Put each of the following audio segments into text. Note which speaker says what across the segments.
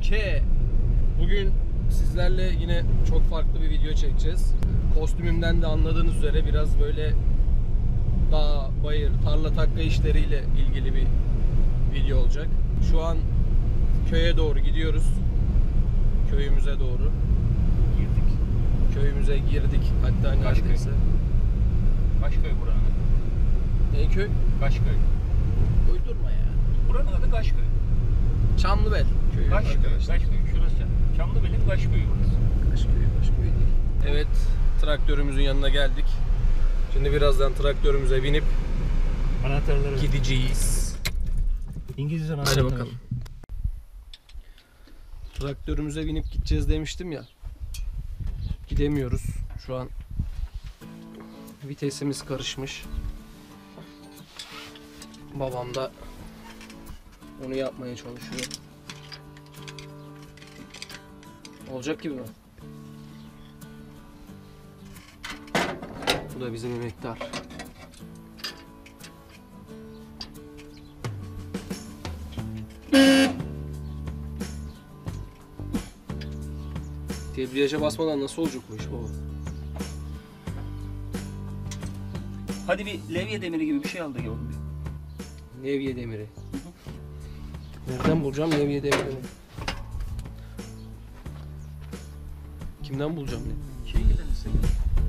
Speaker 1: Selamünaleyküm. Bugün sizlerle yine çok farklı bir video çekeceğiz. Kostümümden de anladığınız üzere biraz böyle dağ, bayır, tarla takla işleriyle ilgili bir video olacak. Şu an köye doğru gidiyoruz. Köyümüze doğru. Köyümüze girdik. Hatta neredeyse.
Speaker 2: Kaşköy buranın.
Speaker 1: Ne köy?
Speaker 2: Kaşköy.
Speaker 1: Uydurma ya.
Speaker 2: Buranın adı Kaşköy.
Speaker 1: Çamlıbel köyü.
Speaker 2: Kaşköy. Şurası. Çamlıbel'in Kaşköy'ü burası.
Speaker 1: Kaşköy değil. Evet, traktörümüzün yanına geldik. Şimdi birazdan traktörümüze binip
Speaker 2: Anahtarları
Speaker 1: gideceğiz.
Speaker 2: İngilizce
Speaker 1: Hadi
Speaker 2: anahtarları.
Speaker 1: bakalım. Traktörümüze binip gideceğiz demiştim ya. Gidemiyoruz. Şu an vitesimiz karışmış. Babam da onu yapmaya çalışıyor. Olacak gibi mi? Bu da bizim emektar. Debriyaja basmadan nasıl olacak bu iş baba?
Speaker 2: Hadi bir levye demiri gibi bir şey al da yavrum bir.
Speaker 1: Levye demiri. Nereden bulacağım levye demirini? Kimden bulacağım ne?
Speaker 2: Şey giden Instagram.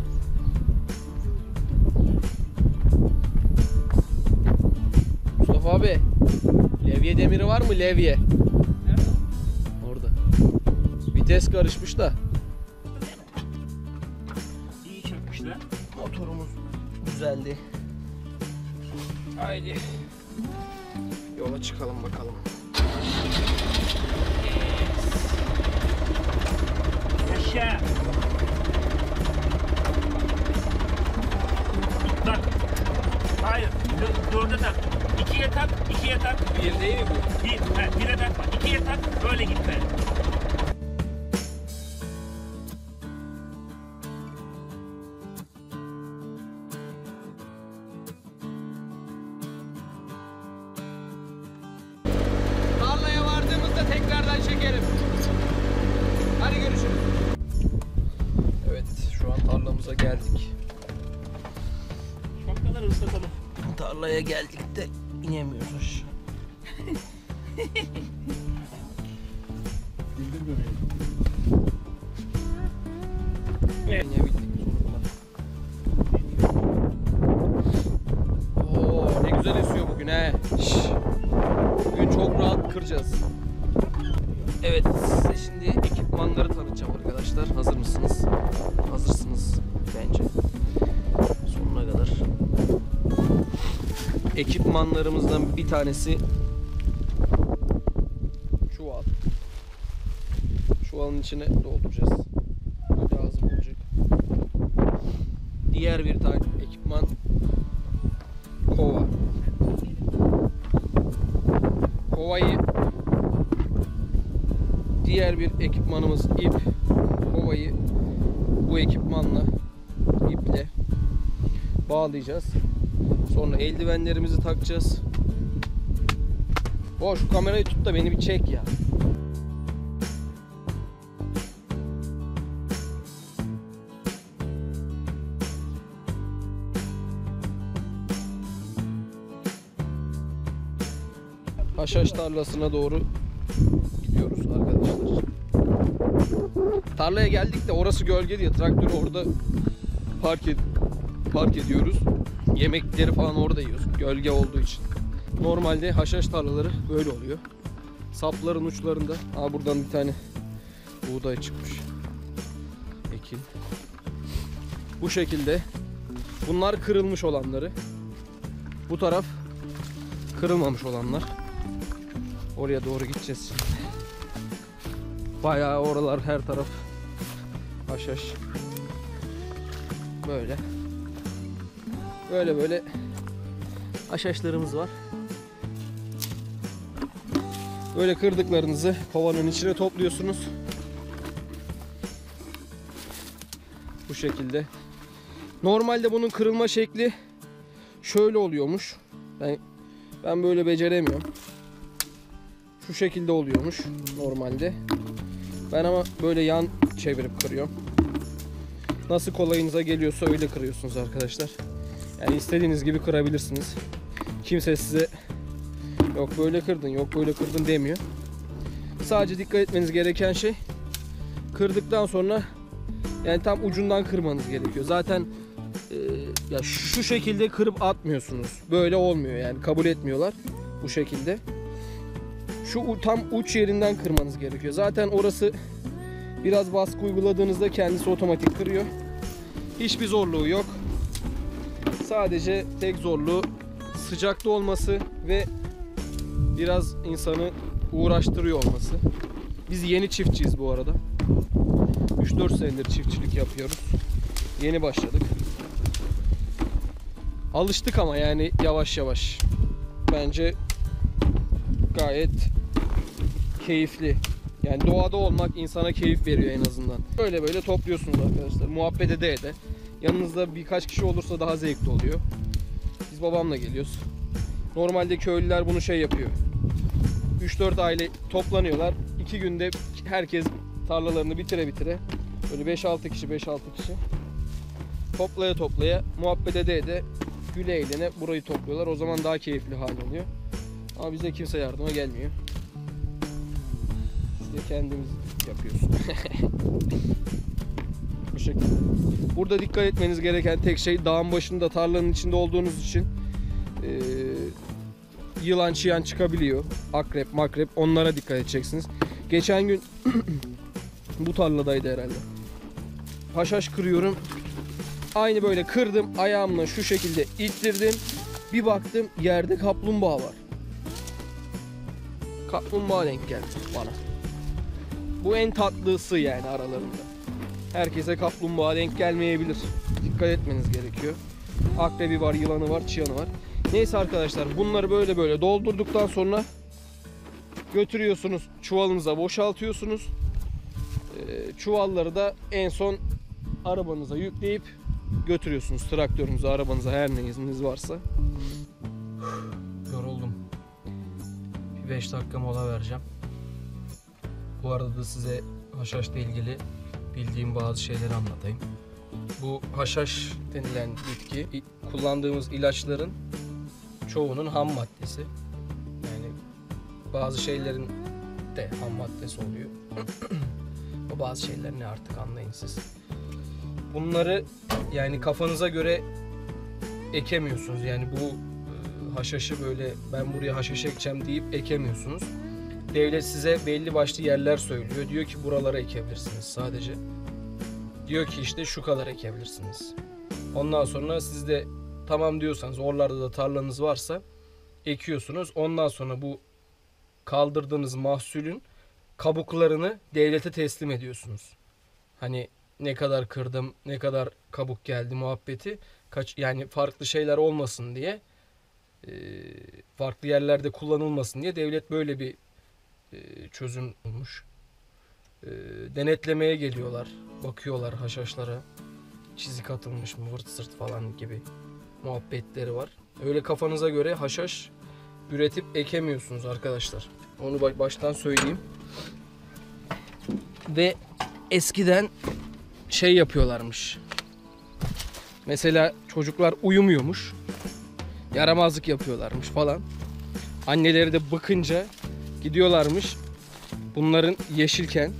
Speaker 1: Mustafa abi, levye demiri var mı levye?
Speaker 2: Nerede?
Speaker 1: Orada. Vites karışmış da.
Speaker 2: İyi çökmüşler.
Speaker 1: Motorumuz düzeldi. Haydi. Yola çıkalım bakalım.
Speaker 2: Aşağı. Tak. Hayır. Dörde tak. İkiye tak. İkiye tak.
Speaker 1: Bir değil mi bu?
Speaker 2: Bire takma. İkiye tak. Böyle gitme.
Speaker 1: Tarlaya vardığımızda tekrardan çekerim. Hadi görüşürüz. Evet, şu an tarlamıza geldik.
Speaker 2: Şapkaları ıslatalım.
Speaker 1: Tarlaya geldik de inemiyoruz aşağı.
Speaker 2: Bildir böreği.
Speaker 1: İnebildik sonunda. Oo, ne güzel esiyor bugün he. Şş. Bugün çok rahat kıracağız. Evet, size şimdi ekipmanları tanıtacağım arkadaşlar. Hazır mısınız? Hazırsınız bence. Sonuna kadar. Ekipmanlarımızdan bir tanesi çuval. Çuvalın içine dolduracağız. Bu lazım olacak. Diğer bir tane ekipman kova. Kovayı diğer bir ekipmanımız ip. Kovayı bu ekipmanla iple bağlayacağız. Sonra eldivenlerimizi takacağız. Şu kamerayı tut da beni bir çek ya. Haşhaş tarlasına doğru gidiyoruz arkadaşlar. Tarlaya geldik de orası gölge diye traktörü orada park ediyoruz. Yemekleri falan orada yiyoruz. Gölge olduğu için. Normalde haşhaş tarlaları böyle oluyor. Sapların uçlarında. Buradan bir tane buğday çıkmış. Ekin. Bu şekilde. Bunlar kırılmış olanları. Bu taraf kırılmamış olanlar. Oraya doğru gideceğiz şimdi. Bayağı oralar her taraf haşhaş. Böyle. Böyle haşhaşlarımız var. Böyle kırdıklarınızı kovanın içine topluyorsunuz. Bu şekilde. Normalde bunun kırılma şekli şöyle oluyormuş. Ben böyle beceremiyorum. Şu şekilde oluyormuş normalde. Ben ama böyle yan çevirip kırıyorum. Nasıl kolayınıza geliyorsa öyle kırıyorsunuz arkadaşlar. Yani istediğiniz gibi kırabilirsiniz. Kimse size yok böyle kırdın, yok böyle kırdın demiyor. Sadece dikkat etmeniz gereken şey, kırdıktan sonra yani tam ucundan kırmanız gerekiyor. Zaten ya şu şekilde kırıp atmıyorsunuz. Böyle olmuyor yani, kabul etmiyorlar bu şekilde. Şu tam uç yerinden kırmanız gerekiyor. Zaten orası biraz baskı uyguladığınızda kendisi otomatik kırıyor. Hiçbir zorluğu yok. Sadece tek zorluğu sıcakta olması ve biraz insanı uğraştırıyor olması. Biz yeni çiftçiyiz bu arada. 3-4 senedir çiftçilik yapıyoruz. Yeni başladık. Alıştık ama yani yavaş yavaş. Bence gayet keyifli. Yani doğada olmak insana keyif veriyor en azından. Böyle böyle topluyorsunuz arkadaşlar. Muhabbet ede ede. Yanınızda birkaç kişi olursa daha zevkli oluyor. Biz babamla geliyoruz. Normalde köylüler bunu şey yapıyor. 3-4 aile toplanıyorlar. 2 günde herkes tarlalarını bitire böyle 5-6 kişi toplaya muhabbet ede güle eğlene burayı topluyorlar. O zaman daha keyifli hal oluyor. Ama bize kimse yardıma gelmiyor. Biz de kendimiz yapıyoruz. Bu şekilde. Burada dikkat etmeniz gereken tek şey, dağın başında tarlanın içinde olduğunuz için yılan çıyan çıkabiliyor. Akrep makrep, onlara dikkat edeceksiniz. Geçen gün bu tarladaydı herhalde. Haşhaş kırıyorum. Aynı böyle kırdım. Ayağımla şu şekilde ittirdim. Bir baktım yerde kaplumbağa var. Kaplumbağa denk geldi bana. Bu en tatlısı yani aralarında. Herkese kaplumbağa denk gelmeyebilir. Dikkat etmeniz gerekiyor. Akrebi var, yılanı var, çıyanı var. Neyse arkadaşlar, bunları böyle böyle doldurduktan sonra götürüyorsunuz, çuvalınıza boşaltıyorsunuz. Çuvalları da en son arabanıza yükleyip götürüyorsunuz. Traktörünüze, arabanıza, her neyiniz varsa. Yoruldum. Bir 5 dakika mola vereceğim. Bu arada da size haşhaşla ilgili bildiğim bazı şeyleri anlatayım. Bu haşhaş denilen bitki, kullandığımız ilaçların çoğunun ham maddesi. Yani bazı şeylerin de ham maddesi oluyor. O bazı şeyler ne artık anlayın siz. Bunları yani kafanıza göre ekemiyorsunuz. Yani bu haşhaşı böyle ben buraya haşhaş ekeceğim deyip ekemiyorsunuz. Devlet size belli başlı yerler söylüyor. Diyor ki buralara ekebilirsiniz sadece. Diyor ki işte şu kadar ekebilirsiniz. Ondan sonra siz de tamam diyorsanız, oralarda da tarlanız varsa ekiyorsunuz. Ondan sonra bu kaldırdığınız mahsulün kabuklarını devlete teslim ediyorsunuz. Hani ne kadar kırdım, ne kadar kabuk geldi muhabbeti. Yani farklı şeyler olmasın diye, farklı yerlerde kullanılmasın diye devlet böyle bir çözüm bulmuş. Denetlemeye geliyorlar, bakıyorlar haşhaşlara. Çizik atılmış mı, vırt sırt falan gibi muhabbetleri var. Öyle kafanıza göre haşhaş üretip ekemiyorsunuz arkadaşlar. Onu baştan söyleyeyim. Ve eskiden şey yapıyorlarmış. Mesela çocuklar uyumuyormuş. Yaramazlık yapıyorlarmış falan. Anneleri de bakınca gidiyorlarmış. Bunların yeşilken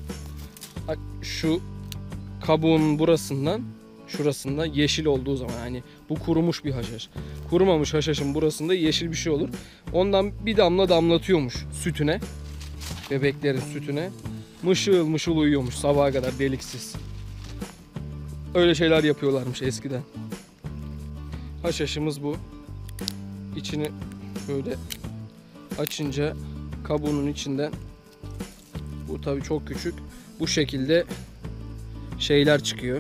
Speaker 1: şu kabuğun burasından şurasında yeşil olduğu zaman, hani bu kurumuş bir haşhaş. Kurumamış haşhaşın burasında yeşil bir şey olur. Ondan bir damla damlatıyormuş sütüne. Bebeklerin sütüne. Mışıl mışıl uyuyormuş sabaha kadar deliksiz. Öyle şeyler yapıyorlarmış eskiden. Haşhaşımız bu. İçini böyle açınca kabuğunun içinden, bu tabii çok küçük, bu şekilde şeyler çıkıyor.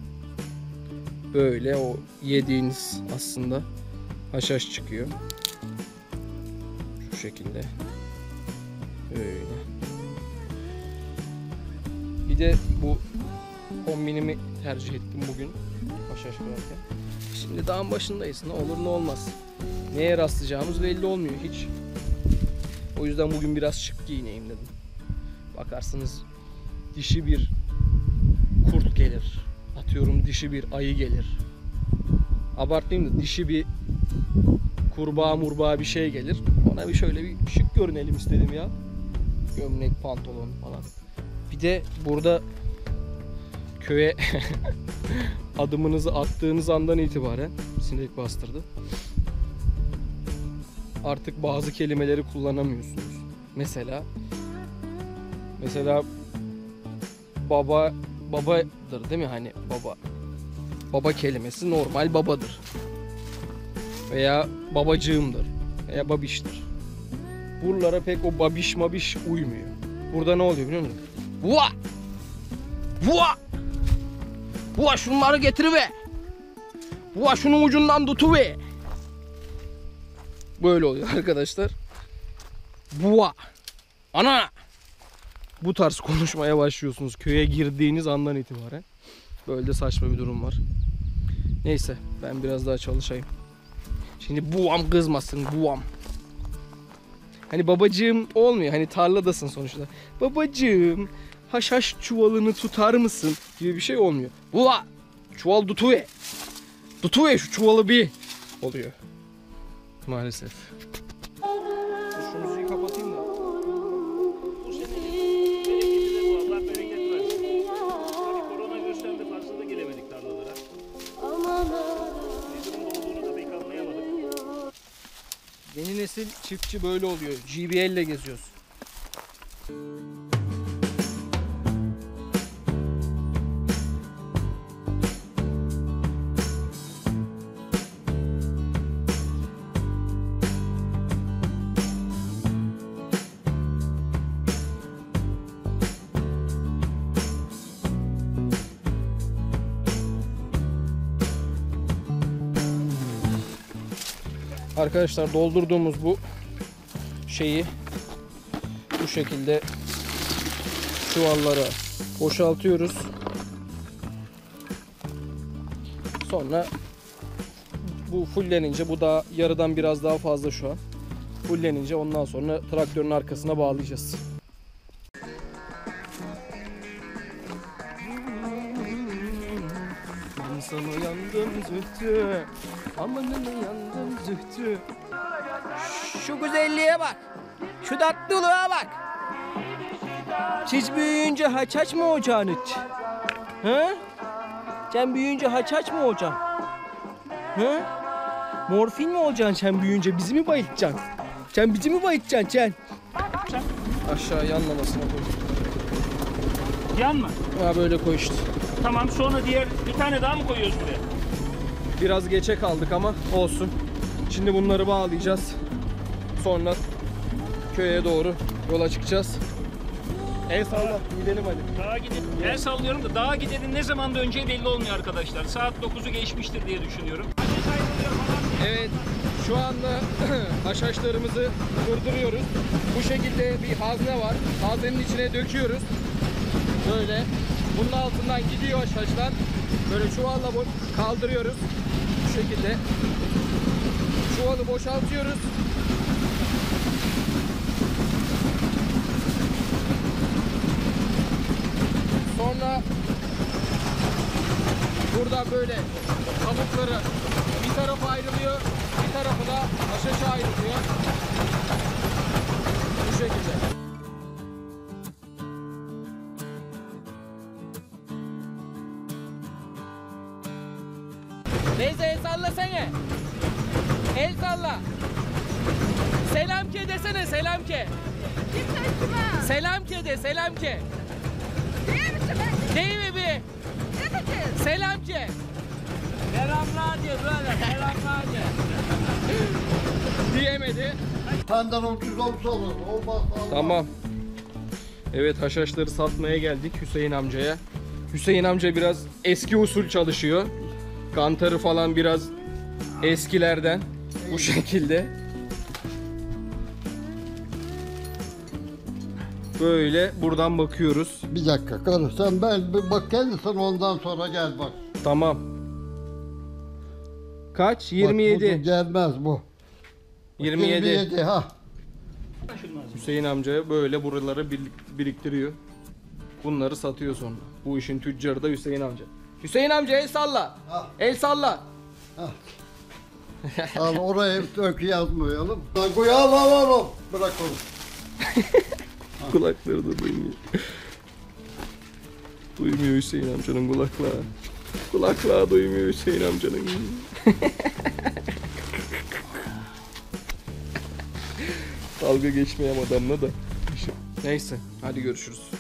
Speaker 1: Böyle o yediğiniz aslında haşhaş çıkıyor. Şu şekilde. Böyle. Bir de bu kombinimi tercih ettim bugün haşhaş kırarken. Şimdi dağın başındayız. Ne olur ne olmaz. Neye rastlayacağımız belli olmuyor hiç. O yüzden bugün biraz şık giyineyim dedim. Bakarsınız dişi bir kurt gelir. Atıyorum dişi bir ayı gelir. Abartmayayım da dişi bir kurbağa bir şey gelir. Ona bir şöyle bir şık görünelim istedim ya. Gömlek, pantolon falan. Bir de burada köye adımınızı attığınız andan itibaren sinek bastırdı. Artık bazı kelimeleri kullanamıyorsunuz. Mesela babadır değil mi? Hani baba kelimesi normal babadır. Veya babacığımdır. Veya babiştir. Buralara pek o babiş mabiş uymuyor. Burada ne oluyor biliyor musun? Vua! Vua! Vua şunları getiriver! Vua şunun ucundan tutuver! Böyle oluyor arkadaşlar. Vua! Ana! Bu tarz konuşmaya başlıyorsunuz köye girdiğiniz andan itibaren. Böyle de saçma bir durum var. Neyse ben biraz daha çalışayım. Şimdi buam kızmasın buam. Hani babacığım olmuyor. Hani tarladasın sonuçta. Babacığım haşhaş çuvalını tutar mısın gibi bir şey olmuyor. Bua çuval tutuve. Tutuve şu çuvalı bir oluyor. Maalesef. Şu müziği kapatayım da.
Speaker 2: Bu senenin bereketi de bu. Allah bereket versin. Tabii koronavirüsten de fazla da gelemedik tarlalara. Ne durumda olduğunu da pek anlayamadık.
Speaker 1: Yeni nesil çiftçi böyle oluyor. JBL ile geziyoruz. Arkadaşlar doldurduğumuz bu şeyi bu şekilde çuvallara boşaltıyoruz. Sonra bu fullenince, bu da yarıdan biraz daha fazla şu an. Fullenince ondan sonra traktörün arkasına bağlayacağız. Ben sana yandım zühtü, amanına yandım zühtü. Şu güzelliğe bak, şu tatlılığa bak. Siz büyüyünce haç mı olacaksın hiç? He? Sen büyüyünce haç mı olacaksın? He? Morfin mi olacaksın sen büyüyünce? Bizi mi bayıltacaksın? Sen bizi mi bayıltacaksın sen? Aşağı yanlamasına koy.
Speaker 2: Yan mı?
Speaker 1: Ha böyle koy işte.
Speaker 2: Tamam, sonra diğer bir tane daha mı koyuyoruz buraya?
Speaker 1: Biraz geçe kaldık ama olsun. Şimdi bunları bağlayacağız. Sonra köye doğru yola çıkacağız. El salla, gidelim hadi.
Speaker 2: Dağa gidelim. El sallıyorum da dağa gidelim ne zaman döneceği belli olmuyor arkadaşlar. Saat 9'u geçmiştir diye düşünüyorum.
Speaker 1: Evet, şu anda haşhaşlarımızı durduruyoruz. Bu şekilde bir hazne var. Haznenin içine döküyoruz. Böyle. Bunun altından gidiyor haşhaşlar. Böyle çuvalla kaldırıyoruz. Bu şekilde. Çuvalı boşaltıyoruz. Sonra buradan böyle kabukları bir tarafa ayrılıyor, bir tarafı da haşhaşa ayrılıyor. Bu şekilde. Neyse el sallasana. El salla. Selamke desene, selamke. Selamke de, selamke. Değil mi bir? Selamke.
Speaker 2: Selamlar diyor böyle, selamlar diyor.
Speaker 1: Diyemedi.
Speaker 3: Senden 30 olsa olur. Olmazsa Allah.
Speaker 1: Tamam. Evet, haşhaşları satmaya geldik Hüseyin amcaya. Hüseyin amca biraz eski usul çalışıyor. Kantarı falan biraz eskilerden. Bu şekilde. Böyle buradan bakıyoruz.
Speaker 3: Bir dakika karı sen bir bak gelirsen ondan sonra gel bak.
Speaker 1: Tamam. Kaç?
Speaker 3: Bak,
Speaker 1: 27.
Speaker 3: bu gelmez bu.
Speaker 1: 27.
Speaker 3: 27 ha.
Speaker 1: Hüseyin amca böyle buraları biriktiriyor. Bunları satıyor sonra. Bu işin tüccarı da Hüseyin amca. Hüseyin amca el salla.
Speaker 3: Ha.
Speaker 1: El salla.
Speaker 3: Al oraya öykü yazmayalım. Al. Bırak onu.
Speaker 1: Kulakları da duymuyor. Duymuyor Hüseyin amcanın kulaklığı. Kulaklığı duymuyor Hüseyin amcanın. Dalga geçmeyeyim adamla da. Neyse hadi görüşürüz.